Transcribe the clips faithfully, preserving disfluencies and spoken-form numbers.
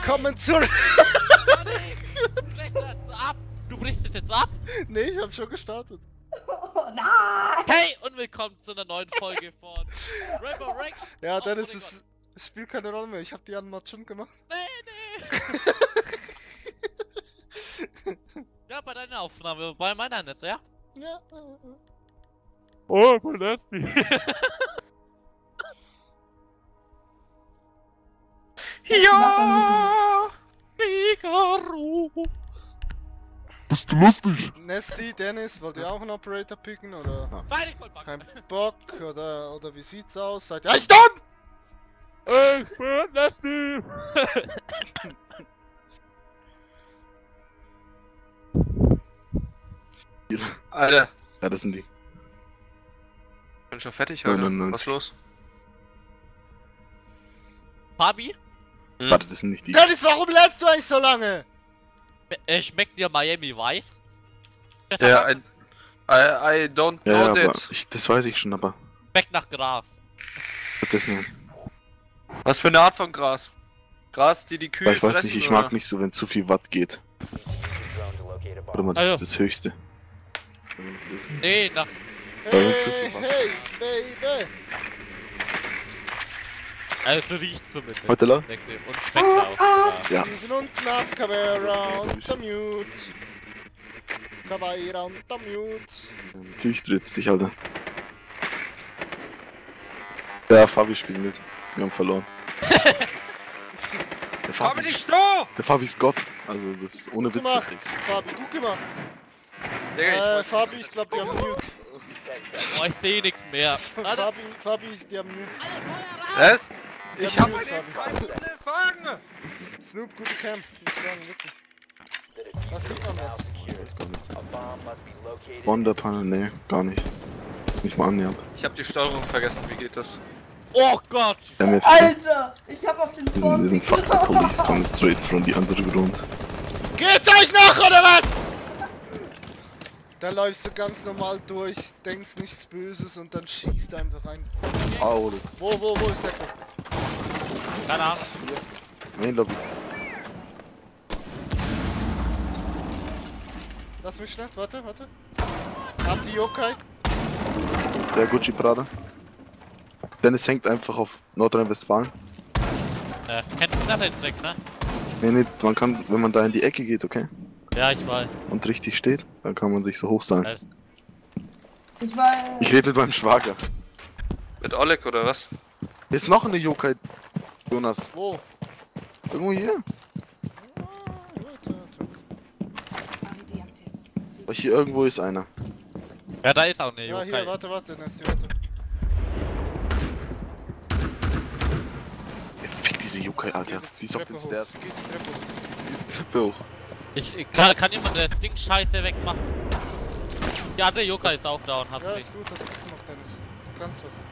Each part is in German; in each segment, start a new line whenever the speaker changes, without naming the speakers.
willkommen zurück!
Du brichst jetzt ab! Du brichst es jetzt ab!
Nee, ich hab schon gestartet.
Oh, nein!
Hey und willkommen zu einer neuen Folge von Rainbow Rank!
Ja,
auf
Dennis,
Polygon.
es, es spielt keine Rolle mehr. Ich hab die Anmod schon gemacht.
Nee, nee! Ja, bei deiner Aufnahme, bei meiner nicht, ja?
Ja.
Oh, voll nasty! Ja! Figaro!
Bist du lustig?
Nesty, Dennis, wollt ihr auch einen Operator picken oder?
Nein, ich wollte
Kein
backen!
Bock oder oder wie sieht's aus? Seid ihr echt dumm?
Ich bin nasty!
Alter,
Ja, das sind die.
bin schon fertig, oder?
neunundneunzig.
Was ist los?
Fabi?
Hm?
Warte, das sind nicht die.
Dennis, warum lernst du eigentlich so lange?
Äh, schmeckt dir Miami Weiß?
Der, I, I, I don't
Ja,
know
ja, aber
that.
ich, das weiß ich schon, aber
Schmeckt nach Gras.
das nicht.
Was für eine Art von Gras? Gras, die die Kühe
Weil ich weiß
fressen,
nicht, ich
oder?
mag nicht so, wenn zu viel Watt geht. Warte mal, das
Also.
ist das Höchste. Das ist-
Nee, nach.
Bei
Hey,
uns zu viel Wasser.
hey, Baby!
Also riecht zumindest.
Heute la?
Sexy. Und schmeckt auch. Ja.
Ja.
Wir sind unten ab, Caveira und der Mute. Caveira und der Mute.
Natürlich trittst dich, Alter. Ja, Fabi spielt mit. Wir haben verloren. Der
Aber
Fabi,
nicht so!
der Fabi ist Gott. Also, das ist ohne
Gut
Witz.
gemacht,
richtig.
Fabi, gut gemacht.
Digga, ich
Äh,
wollte-
Fabi, ich glaube, die haben Mute.
Oh, ich sehe nichts mehr. Warte.
Fabi, Fabi, die haben Mute.
Was?
Die
Ich
haben
hab
Mute,
einen
Fabi.
keinen Fangen!
Snoop, gute Cam, muss ich sagen, wirklich. Was sieht man das?
Wonderpanel, nee, gar nicht. Nicht mal annähernd.
Ich hab die Steuerung vergessen, wie geht das?
Oh Gott!
M F C.
Alter! Ich hab auf den
Wir sind, wir
Spawn
sind fucking Police, kommen straight from the underground.
Geht's euch noch, oder was? Da läufst du ganz normal durch, denkst nichts Böses und dann schießt einfach rein.
Au, oder?
Wo, wo, wo ist der Kopf?
Keine Ahnung.
Main Lobby.
Lass mich schnell, warte, warte. Hab die Yokai.
Der Gucci Prada. Dennis hängt einfach auf Nordrhein-Westfalen.
Äh, kennst du den Trick, ne?
Nee, nee, man kann, wenn man da in die Ecke geht, okay?
Ja, ich weiß.
Und richtig steht, dann kann man sich so hoch sein.
Äh,
Ich weiß.
Ich rede mit meinem Schwager.
Mit Oleg oder was?
Hier ist noch eine Yokai, Jonas.
Wo?
Irgendwo hier.
Ah, warte, warte.
Aber hier irgendwo ist einer.
ja, da ist auch eine
Ja, hier,
Yokai.
warte, warte, Nessie, warte.
Ja, fick diese Yokai, Alter.
Geht
Sie
die
ist auf
Treppe
den
hoch,
Stairs.
geht die Treppe hoch.
Die Treppe hoch.
Ich, ich kann, kann jemand das Ding scheiße wegmachen? Die andere Yokai ist auch da und hat
Ja,
Ding.
ist gut, das ist gut gemacht, Dennis. Du kannst was.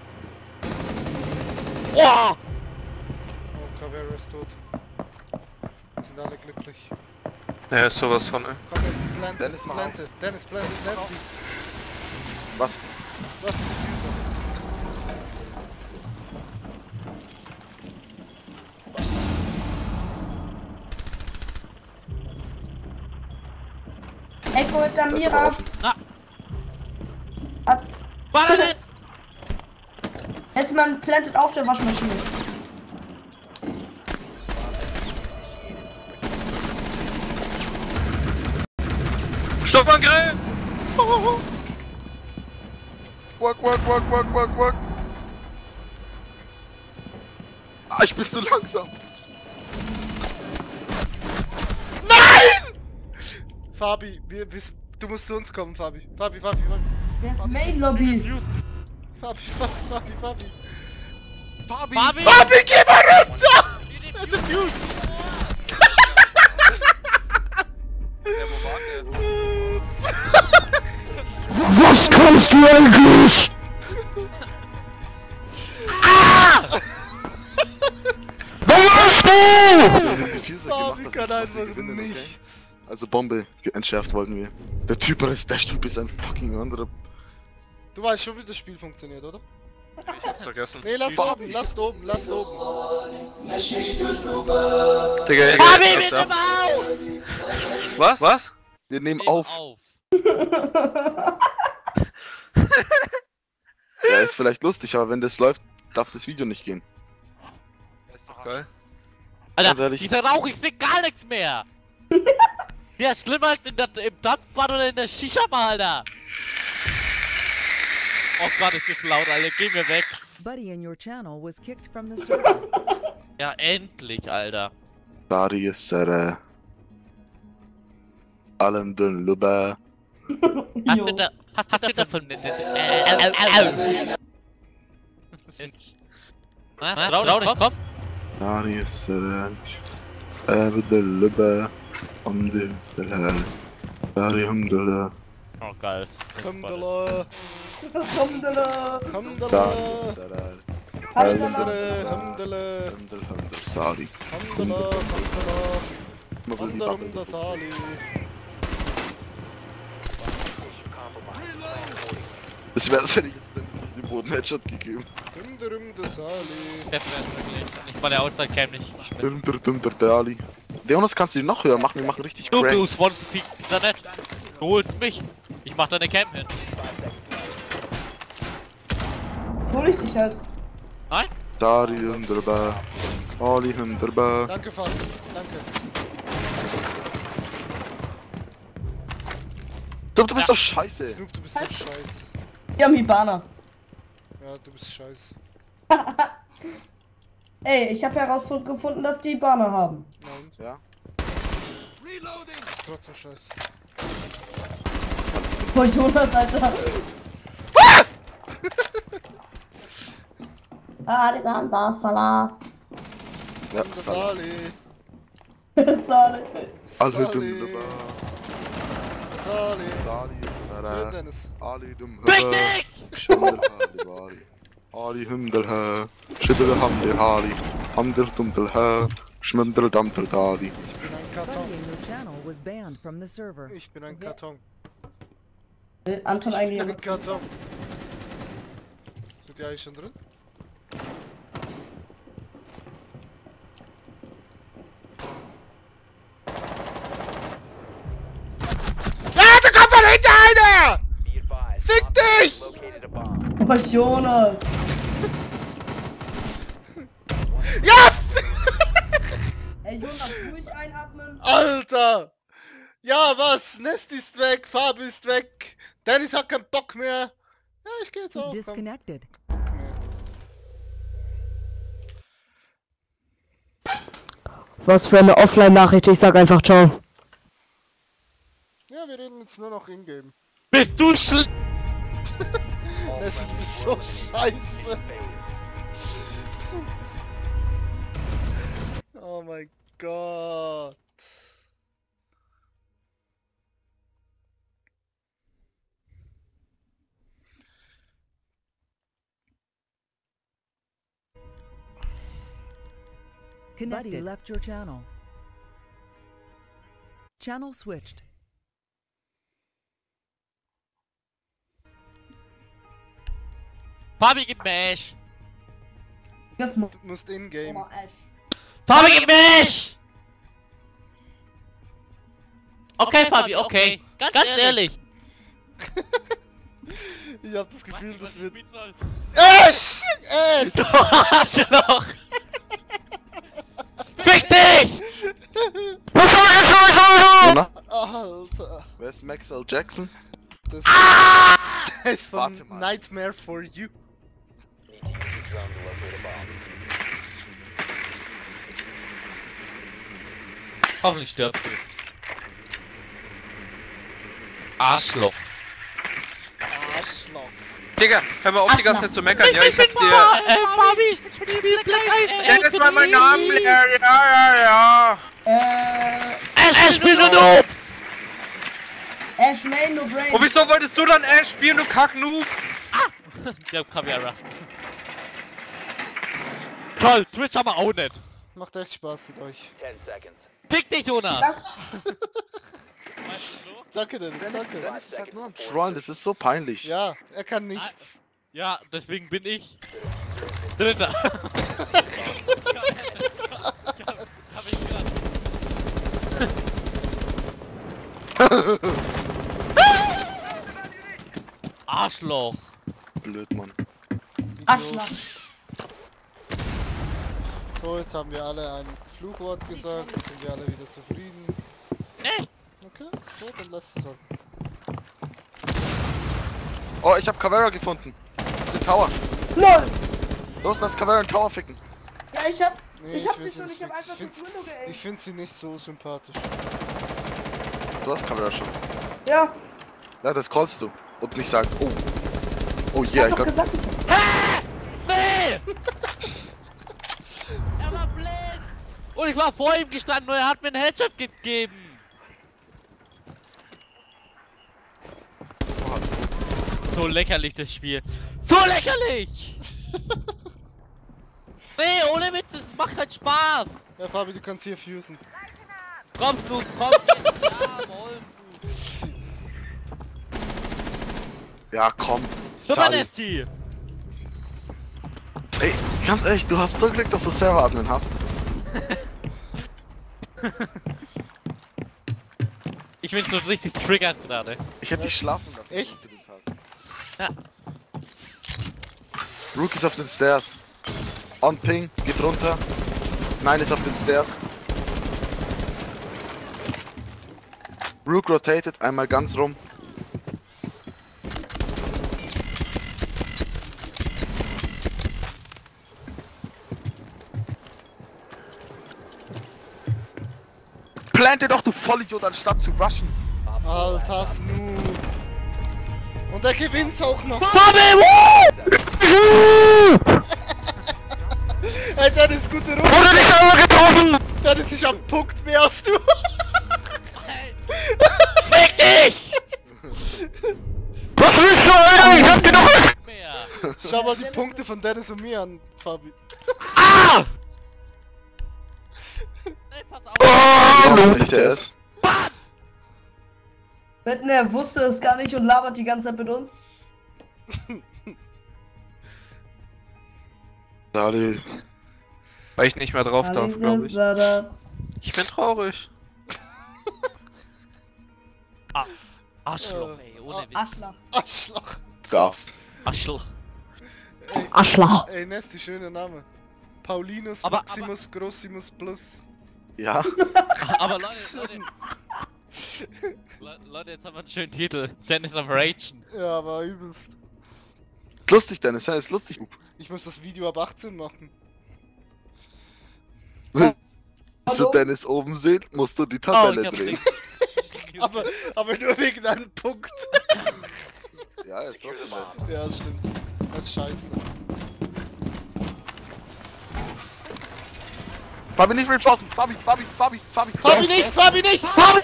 Oh!
Oh, Caveira ist tot. Wir sind alle glücklich.
Ja, ist sowas von, ey.
Komm, Nessie, plante,
Dennis, mach
plante. Dennis, plante, Nessie.
Was?
Du hast die Diffuser.
Echo hinter
Das ist
mir
aber
ab.
offen.
Na!
ab.
Warte nicht!
Erstmal plantet auf der Waschmaschine.
Stoppangriff!
Wack, wack, wack, wack, wack, wack. Ah, ich bin zu langsam.
Fabi, wir, wir, du musst zu uns kommen, Fabi. Fabi, Fabi, Fabi.
Der ist Main Lobby.
Fabi, Fabi, Fabi, Fabi.
Fabi!
Fabi!
Fabi, geh mal runter!
Die
Der
Diffuse-
Diffuse!
Ja, wo war der?
Was kannst du eigentlich?
Fabi kann einfach nichts.
Also Bombe entschärft wollten wir. Der Typ ist, der Typ ist ein fucking anderer.
Du weißt schon, wie das Spiel funktioniert, oder?
Ich hab's vergessen.
Nee, lass oben, lass oben, lass oben.
Digga,
Fabi,
Digga,
wir
ich hab's
nehmen
ab.
auf!
Was? Was?
Wir nehmen
Nehmen
auf.
auf.
Ja, ist vielleicht lustig, aber wenn das läuft, darf das Video nicht gehen.
Ist doch geil.
Ganz
Alter,
ehrlich.
dieser Rauch, ich seh gar nichts mehr! Der ist schlimmer als in der, im Dampfbad oder in der Shisha-Bar, Alter! Oh Gott, ist das laut, Alter, geh mir weg!
Buddy in your channel was kicked from the server.
Ja, endlich, Alter!
Dari ist äh, allem dünn Lübe.
Hast
Jo.
du da, hast, hast du davon, äh, äh, äh, äh, Na, trau, trau dich, komm!
Dari ist äh, dünn Lübe. Um den Bilal. Dari Humdullah.
Oh, geil.
Hamdallah,
Alhamdulillah.
Dari
Hamdallah,
ist äh,
Alhamdulillah.
Hamdallah,
Humdul Humdul Sari.
Hamdallah, Hamdallah,
Immer will die
Hamdallah,
Bubble.
das Ali.
Das wäre, als hätte ich jetzt den Boden Headshot gegeben.
Dum das Ali.
Der fährt wirklich. Nicht mal der Outside-Cam nicht.
Dumder, dumder, der Ali. Leonas, kannst du die noch höher machen? Wir machen richtig
Du,
crank.
du Swans Peak, ist da nicht. Du holst mich. Ich mach deine Cam hin.
Hol ich dich halt.
Nein?
Dari Humdullah. Ali Humdullah.
Danke, Fabi, danke.
Du, du bist doch scheiße.
Snoop, du bist so scheiße.
Wir haben Hibana.
Ja, du bist scheiße.
Ey, ich habe herausgefunden, dass die Hibana haben.
Nein,
Ja.
ist trotzdem scheiße.
Voll Jonas, Alter. Ah, die sind da, Salat.
Ja,
Das
Salah.
Ali.
Salat.
Ali
Sali.
Dumdullah.
Sali.
Sali ist
Schön,
Sarah.
Dennis.
Ali Dumdullah.
Richtig!
Shamdullah. Ali Humdullah. Shidul Hamdul Ali. Hamdul Dumdullah. Schmundul Damdul Ali.
Ich bin ein
Buddy
Karton.
in your channel was banned from the server.
Ich bin ein Karton.
Will Anton
Ich bin
eigentlich.
ein Karton. Sind die eigentlich schon drin? Ja, da kommt mal hinter einer! Fick dich!
Oh, Jonas.
Ja!
Ey, Jonas, ruhig einatmen.
Alter! Ja, was? Nest ist weg, Farbe ist weg. Dennis hat keinen Bock mehr. Ja, ich geh jetzt auch. Komm.
Disconnected.
Bock mehr.
Was für eine Offline-Nachricht, ich sag einfach ciao.
Ja, wir reden jetzt nur noch in-game.
Bist du schl...
Nest, du bist so scheiße. Oh mein Gott.
Buddy Connected. left your channel. Channel switched.
Fabi, gib mir Ash.
Du musst in-game.
Fabi, gib mir Ash! Okay, Fabi, okay. Ganz, Ganz ehrlich.
Ich hab das Gefühl, das wird.
wird...
Ash! Ash!
Du Arschloch! Fick dich!
Jona?
Alter.
Wer ist Max L. Jackson?
Das
Ah!
das ist von
Warte mal.
Nightmare for You.
Hoffentlich stirbst du. Arschloch.
Arschloch.
Digga, hör mal auf die ganze Zeit zu meckern, ja? Ich hab dir.
Äh, Fabi, ich spiele Black Ice.
Dennis war mein Name, ja, ja, ja.
Äh,
Er spielt nur Noobs!
Ash Main, no brain.
Und wieso wolltest du dann Ash spielen, du Kack-Noob?
Der Caviara. Toll, Twitch aber auch nicht.
Macht echt Spaß mit euch.
Fick dich, Jonas!
Danke.
Danke, Dennis,
Dennis,
danke.
Dennis ist halt nur am Trollen, das ist so peinlich.
Ja, er kann nichts.
Ja, deswegen bin ich Dritter. hab, hab ich gedacht. Arschloch.
Blöd, Mann.
Arschloch.
So, jetzt haben wir alle ein Fluchwort gesagt, sind wir alle wieder zufrieden.
Nee.
Okay, so, dann lass es halt.
Oh, ich hab Caveira gefunden. Das ist ein Tower.
LOL!
Los, lass Caveira einen Tower ficken.
Ja, ich hab.
Nee,
ich hab
will
sie schon,
jetzt
ich hab
nicht.
einfach
find's-
das Window
Ich
geaimt.
finde sie nicht so sympathisch.
Du hast Caveira schon.
Ja,
Ja, das callst du. Und nicht sagen, oh. Oh
ich
yeah,
hab
I
doch
got...
gesagt, ich hab.
Nee! Er war blind! Und ich war vor ihm gestanden und er hat mir einen Headshot gegeben! So lächerlich das Spiel. So lächerlich! Nee, ohne Witz, es macht halt Spaß!
Ja, Fabi, du kannst hier fusen.
Komm, Flug, komm! Jawohl, Flug!
Ja, komm.
Super,
Sali.
Nesti!
Ey, ganz ehrlich, du hast so Glück, dass du Server-Admin hast.
Ich bin so richtig triggert gerade.
Ich hätte dich schlafen lassen.
Echt?
für den Tag.
Ja.
Rookies auf den Stairs. On Ping, geht runter. Nein, ist auf den Stairs. Rook rotated, einmal ganz rum. Plante doch, du Vollidiot, anstatt zu rushen.
Alter Snoop. Und er gewinnt's auch noch. Ey, das ist gute Runde.
Wurde nicht einmal getroffen!
Das ist ich am Punkt mehr als du.
Fick dich!
Was willst du, Alter? Ich hab genug!
Mehr!
Schau mal die Punkte von Dennis und mir an, Fabi.
Ah!
Ey, pass auf!
Oh,
Das ist nicht der ist.
Wetten, er wusste es gar nicht und labert die ganze Zeit mit uns.
Sali.
Weil ich nicht mehr drauf darf, glaube ich. Ich bin traurig.
Arschloch, ey, ohne Witz.
Arschloch.
Arschloch.
Du darfst.
Arschloch.
Ey,
Arschloch.
ey, Nesti, schöner Name. Paulinus
Aber-
Maximus Grossimus Plus.
Ja.
Aber Leute, Leute. Le Leute, jetzt haben wir einen schönen Titel. Dennis am Ragen.
Ja, aber übelst.
Ist lustig, Dennis, ja, ist lustig.
Ich muss das Video ab achtzehn machen.
Willst du
Hallo?
Dennis oben sehen, musst du die
Oh,
Tabelle
ich hab's
drehen.
nicht.
Aber, aber nur wegen einem Punkt.
Ja, ist trotzdem jetzt.
Ja, das stimmt. Das ist scheiße.
Fabi nicht reinforcen! Fabi, Fabi, Fabi, Fabi!
Fabi nicht, Fabi nicht! Fabi!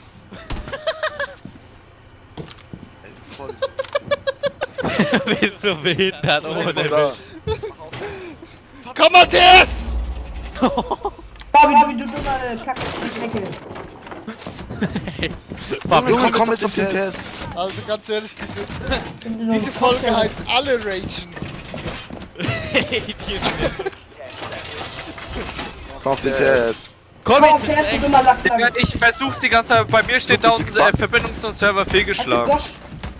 Ey, du voll.
Bist du behindert, ohne
Von da.
Witz.
Komm, Matthias!
Fabi, Fabi, du dummer Kacke.
Fabi,
Junge, komm jetzt auf den Test!
Also ganz ehrlich, diese,
Diese
diese Folge heißt alle Ragen.
Komm auf den Test!
Komm,
Komm,
ich
der ist
bin
du dummer
Digga,
Lachs.
ich versuch's die ganze Zeit, bei mir steht da unten äh, Verbindung zum Server fehlgeschlagen.
Gosh.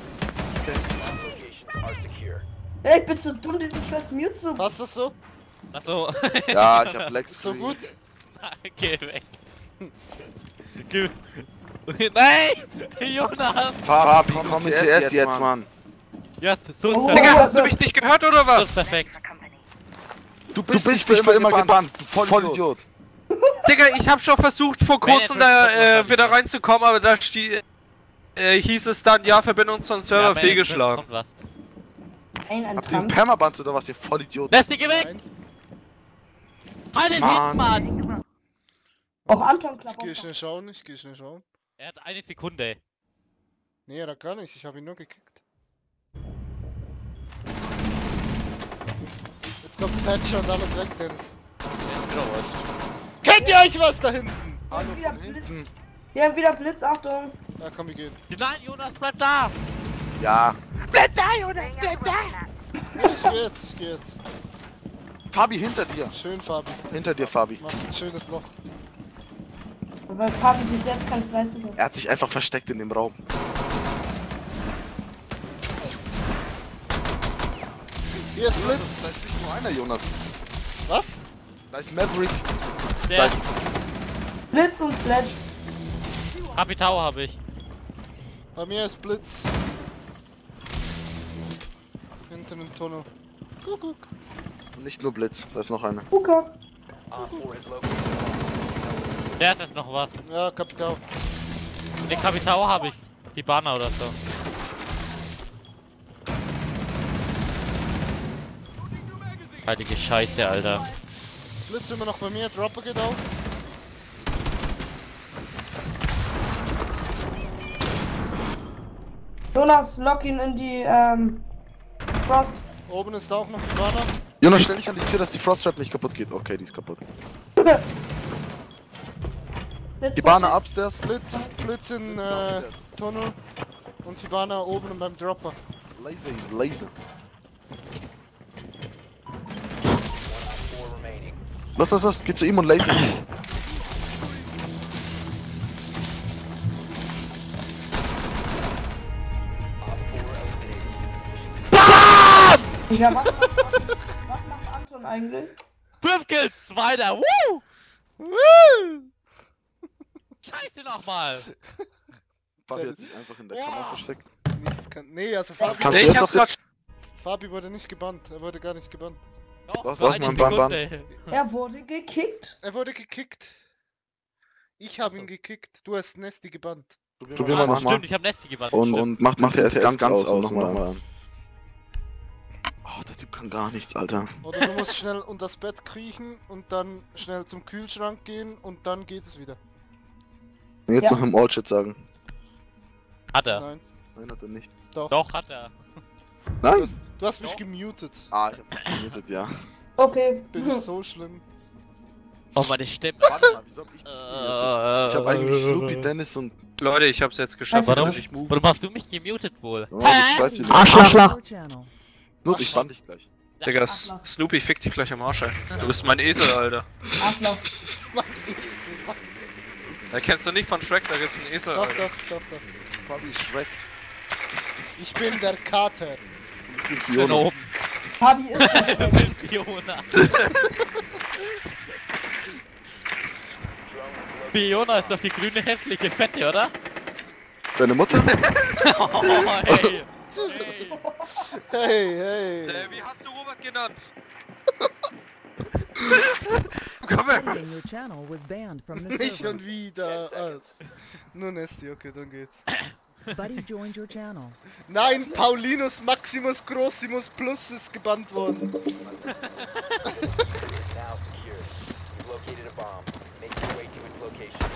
Ey, ich bin so dumm, diesen scheiß Mute zu.
Passt das so?
Achso.
Ja, ich hab Black
Ist so
Screen.
gut?
Geh weg. Geh. Nein! Jonas!
Fabi, komm mit T S jetzt, Mann!
Ja, so ist
Oh.
perfekt.
Digga, hast du mich nicht gehört oder
So ist
was?
perfekt.
Du bist, nicht für immer gebannt, du Vollidiot!
Digga, ich hab schon versucht vor kurzem da äh, wieder reinzukommen, aber da stie- äh, hieß es dann, ja, Verbindung zum Server
Ja, bei-
fehlgeschlagen.
kommt was.
Ein, ein
Habt ihr einen
Tramp.
Permaband oder was, ihr Vollidiot?
Lass dich weg!
Nein.
Halt den
Mann.
hinten, Mann!
Auch Anton
Ich
klappt
geh
auch.
schnell schauen, ich geh schnell schauen.
Er hat eine Sekunde.
Nee, da kann ich, ich hab ihn nur gekickt. Jetzt kommt Thatcher und alles weg, Dennis. Kennt ihr euch was da hinten?
Wir haben wieder Blitz. Wir haben wieder Blitz, Achtung.
Ja, komm, wir gehen.
Nein, Jonas, bleib da!
Ja.
Bleib da, Jonas, bleib da!
Ich geh jetzt, ich geh jetzt.
Fabi, hinter dir.
Schön, Fabi.
Hinter dir, Fabi.
Machst ein schönes Loch.
Weil Fabi sich selbst kann es leisten kann.
Er hat sich einfach versteckt in dem Raum.
Hier ist
Da
Blitz.
ist nicht nur einer, Jonas.
Was?
Da ist Maverick. Da
Der
ist...
Blitz und Sledge.
Kapitao habe ich.
Bei mir ist Blitz. Hinten im Tunnel. Kuckuck.
Nicht nur Blitz, da ist noch einer.
Huka.
Der ist jetzt noch was.
Ja, Kapital.
Den Kapitao habe ich. Die Banner oder so. Heilige Scheiße, Alter.
Blitz immer noch bei mir. Dropper geht auf.
Jonas, lock ihn in die, ähm, Frost.
Oben ist auch noch die Banner.
Jonas, stell dich an die Tür, dass die Frosttrap nicht kaputt geht. Okay, die ist kaputt.
Blitz
Die Bahn
Frost.
upstairs.
Blitz, Blitz in äh, Tunnel. Und die Banner oben beim Dropper.
Laser, Laser. Los, los, los, geh zu ihm und laser.
Ja, was macht, was macht Anton eigentlich?
Fünf Kills, zweiter. Woo!
Woo!
Scheiße nochmal.
Fabi hat sich einfach in der
Wow.
Kammer versteckt.
Nichts kann. Nee, also Fabi,
Kannst
Nee,
du
ich
jetzt
hab's
auf den...
grad.
Fabi wurde nicht gebannt. Er wurde gar nicht gebannt.
Doch,
Was-
nur
was,
eine
Mann, Bam, Bam?
Sekunde.
Er wurde gekickt.
Er wurde gekickt. Ich habe ihn gekickt. Du hast Nesty gebannt.
Probier
Ah,
mal nochmal.
stimmt, ich hab Nesty gebannt.
Und,
stimmt.
und macht, macht der erst ganz, ganz aus. Nochmal an. Oh, der Typ kann gar nichts, Alter.
Oder du musst schnell unter das Bett kriechen und dann schnell zum Kühlschrank gehen und dann geht es wieder.
Und jetzt
Ja.
noch im All-Chat sagen.
Hat er.
Nein,
Nein, hat er nicht.
doch.
Doch, hat er.
Du
Nein!
hast, du hast mich
Doch.
gemutet.
Ah, ich hab mich gemutet, ja.
Okay.
Bin ich so schlimm.
Oh, meine Stimme.
Warte mal, wieso hab ich dich gemutet?
Äh,
Ich hab eigentlich Snoopy, Dennis und...
Leute, ich hab's jetzt geschafft.
Warum?
dass ich move.
Warum hast du mich gemutet wohl?
Oh, ich weiß wieder.
Arschloch.
Your channel.
Snoopy, ich fand dich gleich.
Digga, S- Snoopy fickt dich gleich am Arsch, ey. Du bist mein Esel, Alter.
Arschloch.
Das ist mein Esel, was?
Da kennst du nicht von Shrek, da gibt's einen Esel,
Doch,
Alter.
doch, doch, doch.
Fabi Shrek.
Ich bin der Kater.
Ich bin
Ich bin
Fiona.
oben.
Fabi ist der
Ich
Chef.
bin Fiona. Fiona ist doch die grüne hässliche Fette, oder?
Deine Mutter?
Oh, hey. Hey.
Hey, hey.
Äh, wie hast du Robert genannt? Komm her.
Buddy in your channel was banned from the
Nicht
server.
schon wieder. Ah. Nur Nesty, okay, dann geht's.
Buddy joined your channel.
Nein, Paulinus Maximus Grossimus Plus ist gebannt worden.
Now secure. You've located a bomb. Make your way to its location.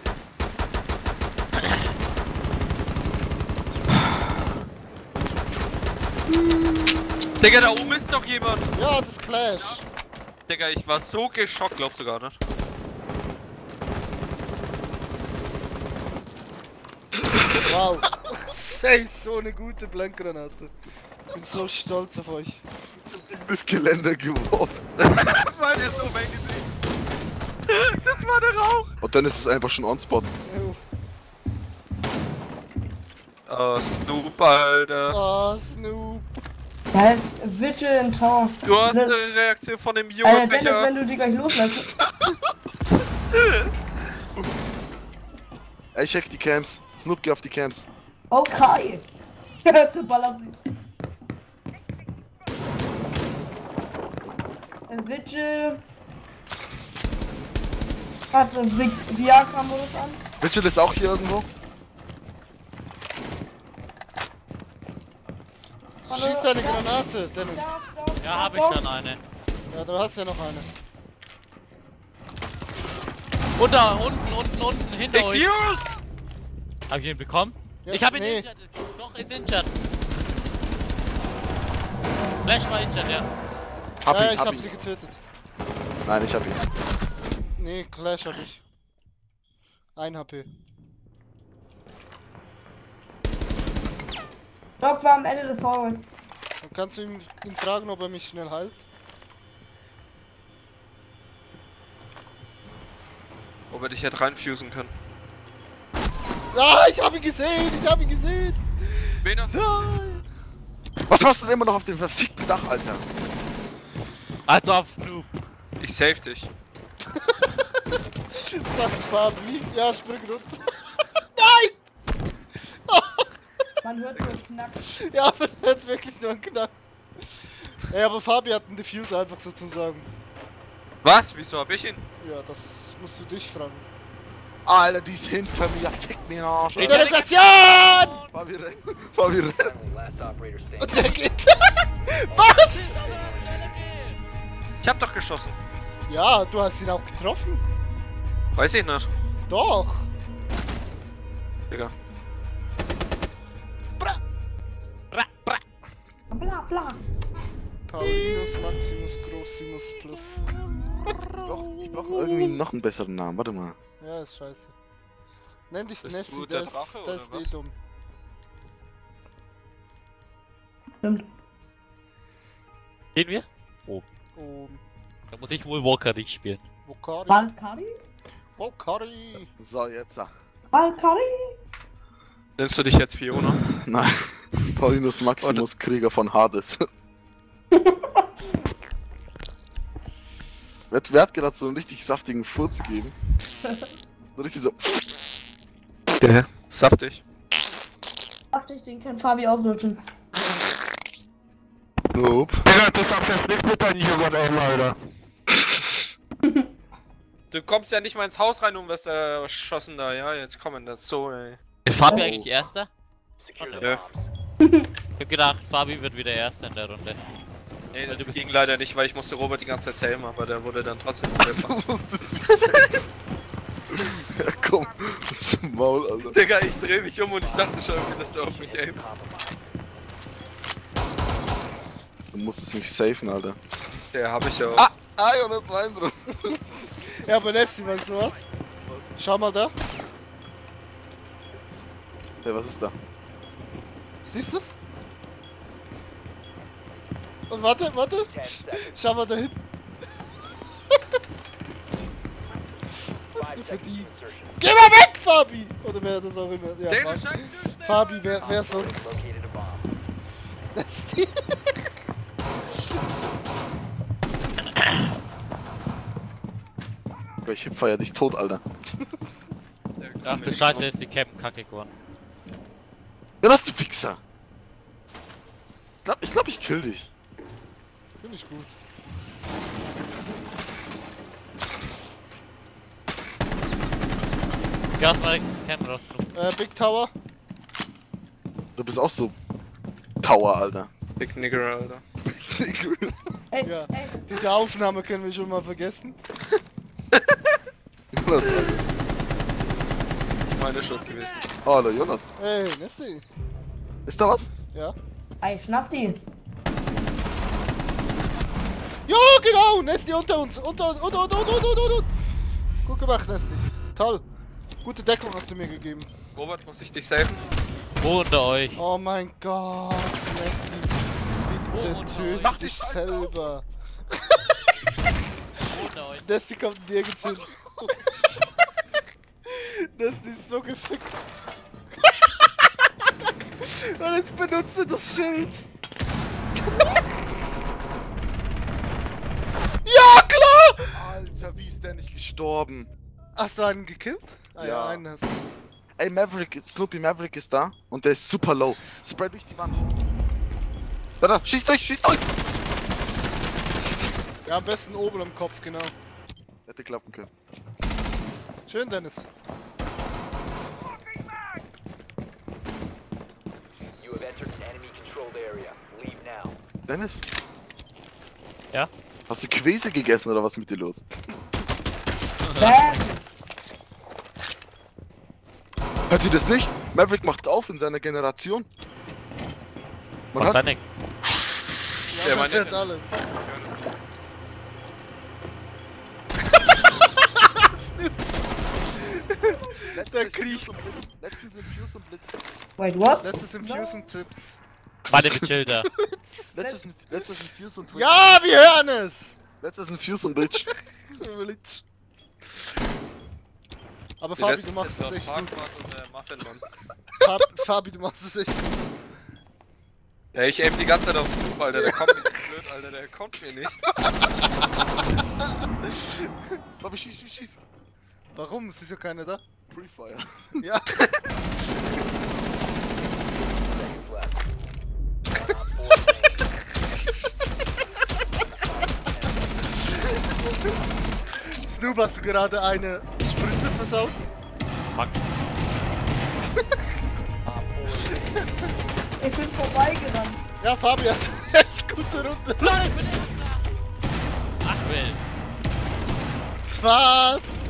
Digga, da oben ist doch jemand.
Ja, das Clash.
Digga, ich war so geschockt, glaubst du gar nicht.
Wow. Ey, so eine gute Blankgranate. Ich bin so stolz auf euch.
Das Geländer geworfen.
Weil der so weggesehen. Das war der Rauch.
Und dann ist es einfach schon on-spot.
Oh,
Oh, Snoop, Alter.
oh Snoop.
Ja, Vigil in Tower.
Du hast
Ne-
eine Reaktion von dem
Alter,
jungen
Dennis,
Becher.
wenn du die gleich loslässt.
Ey, check die Camps. Snoop, geh auf die Camps.
Okay. Zerballert sie. Äh, Vigil. Hat äh, V R-Modus an.
Mitchell ist auch hier irgendwo.
Schieß deine Granate, Dennis.
Ja, hab ich schon eine.
Ja, du hast ja noch eine.
Unter, unten, unten, unten, hinter euch.
Diffuse!
Hab ich ihn bekommen?
Ja,
Ich hab ihn
nee.
injured. Doch, ist injured. Flash war injured, ja.
Hab
ja,
ihn,
ich
hab
hab
ihn.
sie getötet.
Nein, ich hab ihn.
Nee, Clash hab ich. ein H P.
Doc war am Ende des Hallways.
Dann kannst du ihn, ihn fragen, ob er mich schnell heilt.
Ob er dich hätte reinfusen können.
Ah, ich habe ihn gesehen, ich habe ihn gesehen.
Wen hast du?
Nein.
Was machst du denn immer noch auf dem verfickten Dach, Alter?
Also auf Noob.
Ich save dich.
Sagt Fabi. Ja, spring runter. Nein!
Man hört nur Knack.
Ja, man hört wirklich nur einen Knack. Ey, aber Fabi hat einen Diffuser, einfach so zum Sagen.
Was? Wieso hab ich ihn?
Ja, das musst du dich fragen.
Alter, die ist hinter mir, ja, fick mir den Arsch. Alter.
Delegation!
Fabi renn, Fabi renn.
Friendly, last operator standing.
Und der geht. Was?
Ich hab doch geschossen.
Ja, du hast ihn auch getroffen.
Weiß ich nicht.
Doch.
Digga.
Bra, bra.
Bla bla.
Paulinus Maximus Grossimus Plus.
Ich brauch, ich brauch irgendwie noch einen besseren Namen, warte mal.
Ja, ist scheiße. Nenn dich
Bist
Nessie,
du
der
der
ist,
Drache,
der
oder
ist eh
was?
dumm.
Stimmt.
Gehen wir? Oh,
Oh,
da muss ich wohl Walker nicht spielen.
Vokari.
Valkari?
Vokari.
So, jetzt. ah.
Valkari?
Nennst du dich jetzt Fiona?
Nein. Paulinus Maximus, Krieger von Hades. wer, wer hat gerade so einen richtig saftigen Furz gegeben? So richtig so.
Der. Saftig.
Saftig, den kann Fabi ausnutzen.
Nope.
Digga, du sagst jetzt nicht mit deinem Jugend, ey, Alter. Du kommst ja nicht mal ins Haus rein und wirst erschossen da, ja? Jetzt kommen das so, ey.
Ist Fabi eigentlich Erster?
Secure the
Ja.
bombs.
Ich hab gedacht, Fabi wird wieder Erster in der Runde.
Nee,
du
das
bist-
ging leider nicht, weil ich musste Robert die ganze Zeit saven, aber der wurde dann trotzdem getroffen.
Ja, komm. Zum Maul, Alter.
Digga, ich dreh mich um und ich dachte schon irgendwie, dass du auf mich aimst.
Du musst es nicht safen, Alter.
Der hab ich ja auch.
Ah, ah, Jonas Weinbrot.
Ja, aber Nessie, weißt du was? Schau mal da.
Hey, was ist da?
Siehst du's? Und warte, warte.
Ten seconds.
Schau mal da hinten. Hast
Five
du
seconds
verdient.
to insertion.
Geh mal weg, Fabi! Oder wer das auch immer. Ja,
Der
Fabi.
scheiß Türsteher!
Fabi, wer, wer
Op four has
sonst?
located a bomb.
Das ist die.
Ich feier dich tot, Alter.
Der kann
Ach
mir
du
nicht
Scheiße,
so-
ist die Camp kacke geworden.
Jonas, du Fixer. Ich glaub, ich, glaub, ich kill dich.
Finde ich gut.
Geh aus meiner Camp raus. du.
Äh, Big Tower.
Du bist auch so Tower, Alter.
Big Nigger, Alter.
Ey,
Ja.
ey.
Diese Aufnahme können wir schon mal vergessen.
Jonas, Alter.
Meine Schuld gewesen.
Oh, Alter, Jonas.
Ey, Nessie.
Ist da was?
Ja.
Ey, Schnafti.
Ja, genau! Nessie unter uns! Unter uns! Unter, unter, unter, unter, unter, unter! Gut gemacht, Nessie. Toll. Gute Deckung hast du mir gegeben.
Robert, muss ich dich safen?
Wo unter euch?
Oh mein Gott, Nessie. Bitte
Oh,
töte
mach die
dich
Scheiße
selber.
Wo unter euch?
Nessie kommt nirgends hin. Nessie ist so gefickt. Und jetzt benutzt er das Schild. Ja, klar!
Alter, wie ist der nicht gestorben?
Hast du einen gekillt? Ah ja,
Ja.
einen hast du.
Ey, Maverick, Snoopy Maverick ist da und der ist super low. Spray durch die Wand. Da, da, schieß durch, schieß durch!
Ja, am besten oben am Kopf, genau.
Hätte klappen können.
Schön, Dennis.
You have entered an enemy controlled area. Leave now.
Dennis?
Ja?
Hast du Quäse gegessen oder was mit dir los?
Bam.
Hört ihr das nicht? Maverick macht auf in seiner Generation. Man
Was
hat,
deine?
Ja,
Der
man
meint ja
hört
nicht.
alles.
letztes
der
ist
Krieg.
Fuse und Blitz. Letztens sind Fuse und Blitz.
Wait, what?
Letztes Infusion Tipps.
Warte, gechillter.
Letztes ein, letztes ein Fuse und Twitch.
Ja, wir hören es!
Letztes ein Fuse und Bitch.
Aber
Der
Fabi,
Rest
du
ist
machst
jetzt
es
noch
echt gut.
Parkpart und äh, Muffinmann.
Fab, Fabi, du machst es echt gut.
Ja, ich aim die ganze Zeit auf Snoop, Alter, der kommt mir nicht blöd, Alter, der kommt mir nicht.
Fabi, schieß, schieß, schieß.
Warum? Es ist ja keiner da.
Pre-Fire.
Ja. Snoop, hast du gerade eine Spritze versaut?
Fuck.
Ich bin vorbeigerannt.
Ja, Fabi, hast du echt gute Runde.
Leute, ich bin Erster! Ach, will.
Was?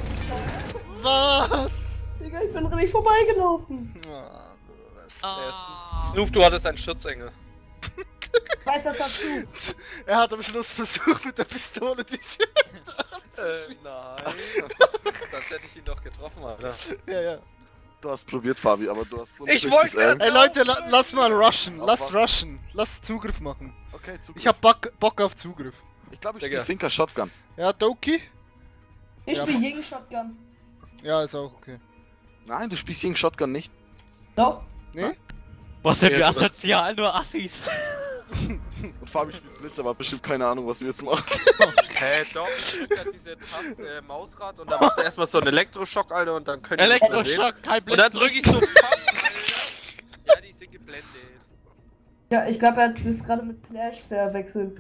Was?
Digga, ich bin richtig vorbeigelaufen.
Ah, was?
Ah.
Snoop, du hattest einen Schutzengel.
Weiß das dazu?
Er hat am Schluss versucht mit der Pistole dich.
Äh, nein. Sonst hätte ich ihn doch getroffen, Alter.
Ja, ja.
Du hast probiert, Fabi, aber du hast so ein
Ich
schlechtes
wollte-
Aim.
Ey Leute, la lass mal rushen.
Auf
Lass
was?
rushen. Lass Zugriff machen.
Okay, Zugriff.
Ich hab Bock, Bock auf Zugriff.
Ich glaube, ich
Digga.
spiele Finker Shotgun.
Ja, Doki?
Ich
Ja.
spiel jeden Shotgun.
Ja, ist auch okay.
Nein, du spielst gegen Shotgun nicht.
Doch.
Nee?
Was sind
Ja,
wir
du hast-
asozial, nur Assis?
Und Fabi spielt Blitz, aber hat bestimmt keine Ahnung, was wir jetzt machen.
Hä, doch, ich drück halt diese Taste, äh, Mausrad und dann macht er erstmal so einen Elektroschock, Alter, und dann können die nicht mehr sehen.
Elektroschock, kein Blitz.
Und dann drück ich so Pump, Alter. Ja, die sind geblendet.
Ja, ich glaube, er hat das gerade mit Flash verwechselt.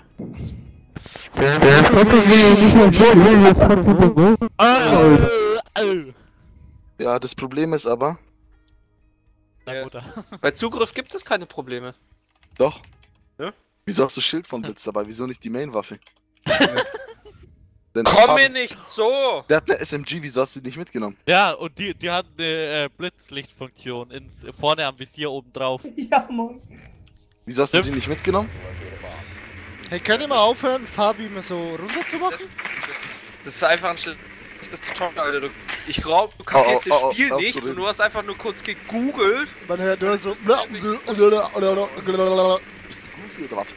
Ja, das Problem ist aber,
Na, Mutter.
Bei Zugriff gibt es keine Probleme.
doch.
Ja?
Wieso hast du Schild von Blitz dabei? Wieso nicht die Main-Waffe? Denn
Komm
Fabi-
mir nicht so!
Der hat eine S M G, wieso hast du die nicht mitgenommen?
Ja, und die, die hat eine äh, Blitzlichtfunktion ins, vorne am Visier oben drauf.
Ja, Mann.
Wieso hast du
Stimmt.
die nicht mitgenommen?
Hey, könnt ihr mal aufhören, Fabi immer so runter zu
Das,
machen?
das, das ist einfach ein schlechtes Job, Alter. Du, ich glaube, du kapierst
Oh, oh, oh,
das Spiel
oh,
nicht
auszureden.
und du hast einfach nur kurz gegoogelt.
Man hört nur so.
Bist du Goofy oder was?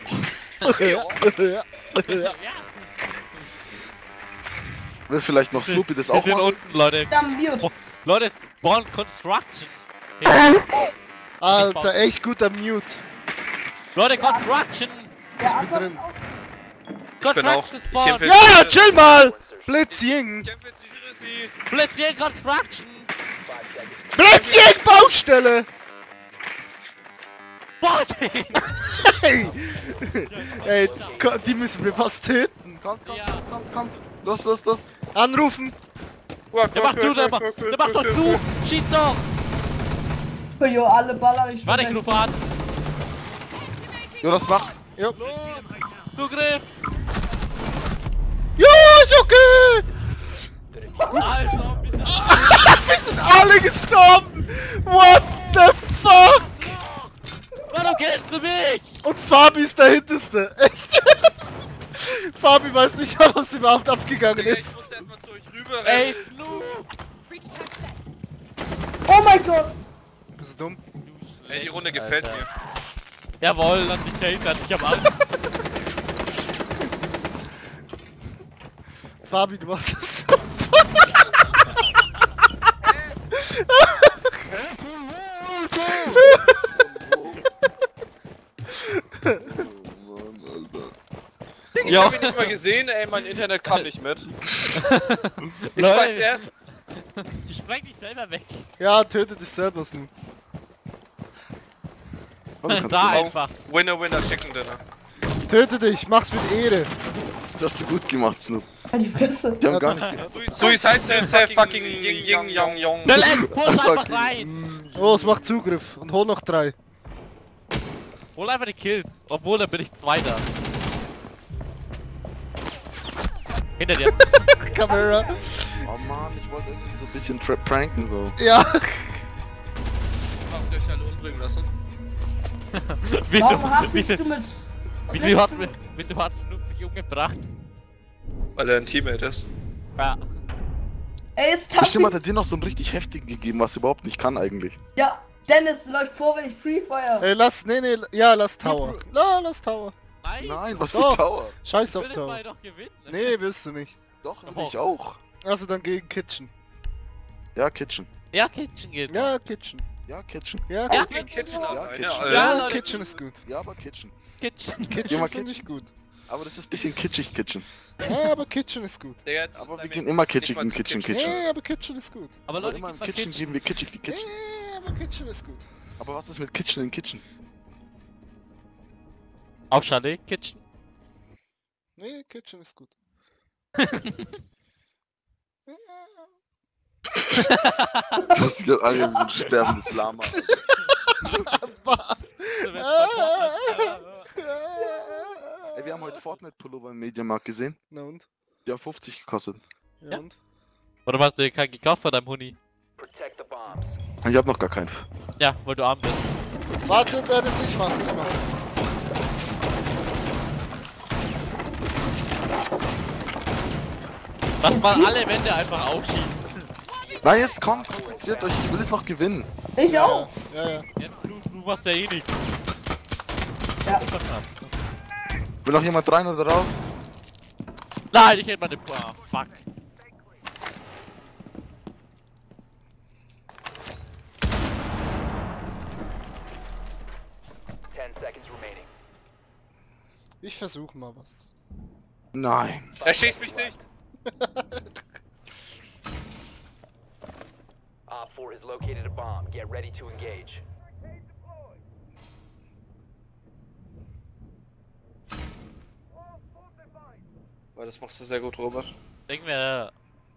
Will vielleicht noch Snoopy das
Wir
auch
sind
machen?
unten, Leute.
Ja, mute.
Oh, Leute, Spawn Construction. Ja.
Alter, echt guter Mute.
Leute, Construction.
Der Antwort
drin.
ist auch.
Ich bin auch.
Construction
Ich
Spawn.
kämpfe-
Ja, chill mal! Blitzjing!
Ich infiltriere sie.
Blitz hier, Construction.
Blitzjing, Baustelle!
Body.
Hey! Ey, ko- die müssen wir fast töten.
Kommt, kommt,
Ja.
kommt, kommt, kommt. Los, los, los.
Anrufen!
Der macht zu, der macht, der macht doch zu. Schieß doch.
Jo, alle ballern. Ich
Warte, ich rufe an.
Jonas, mach.
Jo.
Zugriff.
Ja, ist okay!
Alter, wir sind
Wir sind alle gestorben! What the fuck?
Warum killst du mich?
Und Fabi ist der Hinterste. Echt? Fabi weiß nicht, was überhaupt abgegangen
Digga, ich
ist.
musste erstmal zu euch rüber
Ey,
rennen.
Snoop.
Oh mein Gott.
Bist du dumm?
Ey, die Runde gefällt
Alter.
mir.
Jawohl, lass dich dahinter, ich hab Angst.
Fabi, du machst das super.
Ich
Ja.
hab ihn nicht mal gesehen, ey, mein Internet kam nicht mit. Ich
Leute.
mein's ernst.
Ich spreng dich selber weg.
Ja, töte dich selber, Snoop.
Komm, du kannst
Da
du-
einfach.
Winner, Winner, Chicken Dinner.
Töte dich, mach's mit Ehre.
Das hast du gut gemacht, Snoop.
Halt die Fresse.
Die haben gar nicht gehört.
Suicide Self fucking Ying Yang Yang Yang.
Der Lenz, push einfach rein.
Oh, es macht Zugriff. Und hol noch drei.
Hol einfach die Kills. Obwohl, da bin ich Zweiter. Hinter dir.
Kamera.
Oh Mann, ich wollte irgendwie so ein bisschen tra- pranken, so.
Ja.
Habt ihr euch alle umbringen lassen?
Wieso,
Warum hast
wieso,
du mit.
wieso, hat, mich- wieso hat Snoop mich umgebracht?
Weil er ein Teammate ist.
Ja.
Ey, ist
Bestimmt hat er
tough.
dir noch so einen richtig heftigen gegeben, was er überhaupt nicht kann eigentlich.
Ja, Dennis läuft vor, wenn ich Free Fire.
Ey, lass, nee, nee, ja, lass Tower. La, lass Tower.
Nein,
Nein, was für
Doch.
Tower?
Scheiß
ich
auf
will den Ball
Tower.
doch gewinnen.
Nee, willst du nicht.
Doch,
Doch.
ich auch.
Also dann gegen Kitchen.
Ja, Kitchen.
Ja, Kitchen geht.
Ja, Kitchen.
Ja, Kitchen.
Ja,
Ja,
Kitchen.
Kitchen
Ja,
alleine,
Kitchen.
Alter.
Ja,
Leute.
Kitchen ist gut.
Ja, aber Kitchen.
Kitchen.
Kitchen
Geh mal
finde ich gut.
Aber das ist ein bisschen kitschig, Kitchen.
Ja, aber Kitchen ist gut.
Digga, du
Aber
bist
wir
ein
gehen
Weg-
immer
nicht
kitschig
mal
in
zu
Kitchen,
kitchen.
Kitchen.
Ja, aber Kitchen ist gut.
Aber
Aber
Leute,
immer
gib
im
mal
Kitchen
Kitchen.
geben wir kitschig die Kitchen.
Ja, aber Kitchen ist gut.
Aber was ist mit Kitchen in Kitchen?
Auf Chalet, Kitchen.
Nee, Kitchen ist gut.
Das hast du gerade angehört wie so ein sterbendes Lama.
Was?
Ey, wir haben heute Fortnite-Pullover im Mediamarkt gesehen.
Na und?
Die haben fünfzig gekostet.
Ja,
Ja.
und?
Warum hast du dir keinen gekauft von deinem Huni?
Protect the bombs.
Ich hab noch gar keinen.
Ja, weil du arm bist.
Warte, Dennis, ich mach, ich mach.
Lass mal alle Wände einfach aufschieben.
Nein, jetzt komm, konzentriert euch, ich will es noch gewinnen.
Ich
Ja,
auch.
ja, ja.
Jetzt, du, du machst ja eh nichts.
Ja.
Will noch jemand rein oder raus?
Nein, ich hätte mal den... Ah, fuck.
Ten seconds remaining.
Ich versuch mal was.
Nein.
Er schießt mich nicht.
Op four has located a bomb. Get ready to engage.
Oh, das machst du sehr gut, Robert.
Denk mir...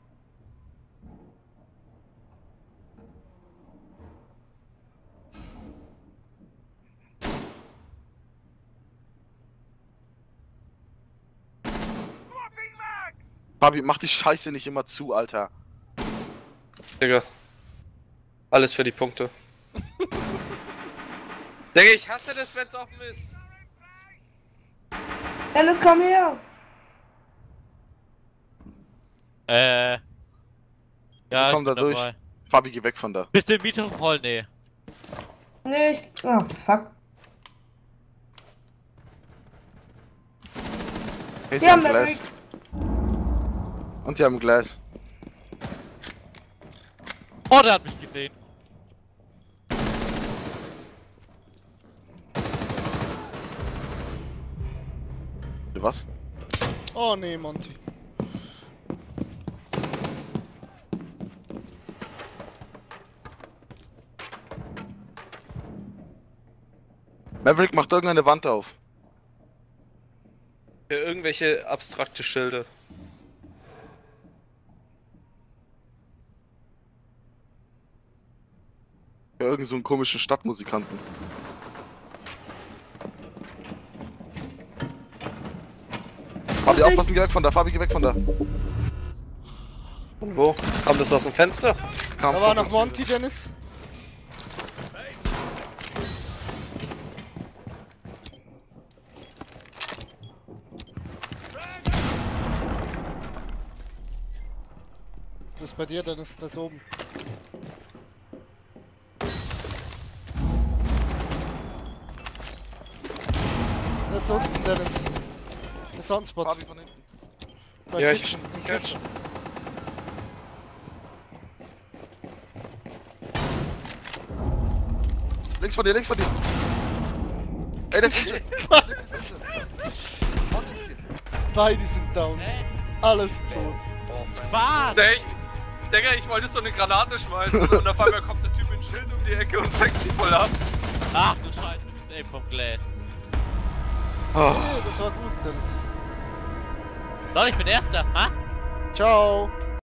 Fabi, mach die Scheiße nicht immer zu, Alter.
Digga. Alles für die Punkte. Digga, ich hasse das, wenn's offen ist.
Dennis, komm her.
Äh... Ja,
Komm
ich
da
bin
durch.
dabei.
Fabi, geh weg von da.
Bist du im Meeting Hall? Nee.
Nee, ich... Oh, fuck.
Hey, sie
Ja,
haben Glas.
Maverick.
Und die haben Glas.
Oh, der hat mich gesehen.
Was?
Oh nee, Monty.
Maverick macht irgendeine Wand auf.
Für irgendwelche abstrakte Schilde.
Für irgendeinen so einen komischen Stadtmusikanten. Fabi, aufpassen, geh weg von da. Fabi, geh weg von da.
Und wo? Kam das aus dem Fenster?
Kam
Da war
von
noch
uns.
Monty, Dennis. Das ist bei dir, Dennis, das oben. Das ist unten, Dennis. Das ist Sunspot.
Fabi von hinten.
Bei
Ja, ich-
Kitchen. in
ja.
Kitchen.
Links von dir, links von dir. Ey, das ist Monty ist hier.
Beide sind down.
Hä?
Alles tot.
Was?
Digga, ich, Digga, ich wollte so eine Granate schmeißen und auf einmal kommt der Typ mit dem Schild um die Ecke und fängt sie voll ab.
Ach du Scheiße, du bist eben vom Glas.
Oh.
Nee, das war gut, Dennis.
Leute, ich bin Erster, ha?
Ciao.